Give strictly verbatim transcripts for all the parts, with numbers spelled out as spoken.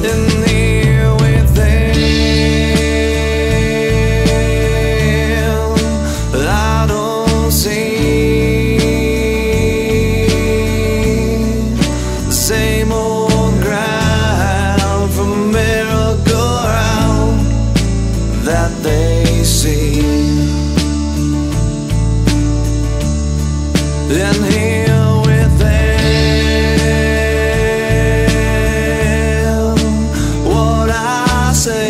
in here within. I don't see the same old ground from merry-go-round that they see. In here within, what I say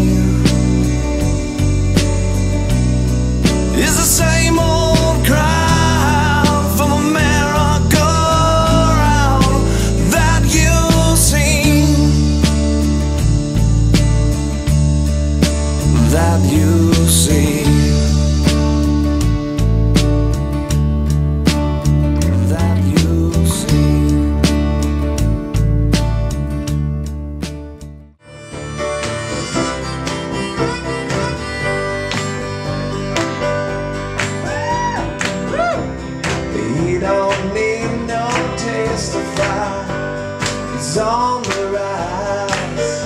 is the same old crowd from a merry-go-round that you see, that you see. You don't need no testify, it's on the rise.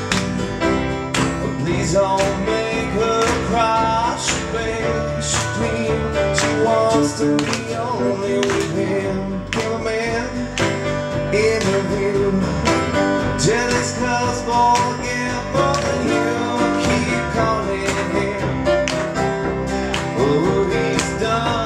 But please don't make her cry. She begs, she pleads, she wants to be only with him. Give a man interview, jealous cause boy get more than you. Keep calling him, oh he's done.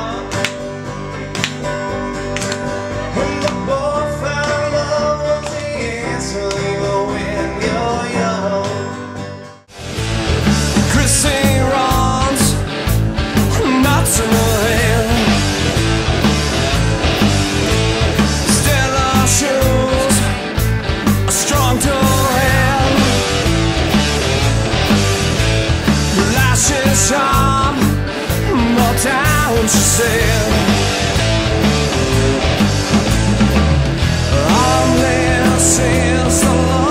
Charm, more down, she said. All this is the Lord.